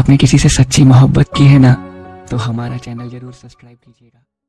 आपने किसी से सच्ची मोहब्बत की है ना, तो हमारा चैनल जरूर सब्सक्राइब कीजिएगा।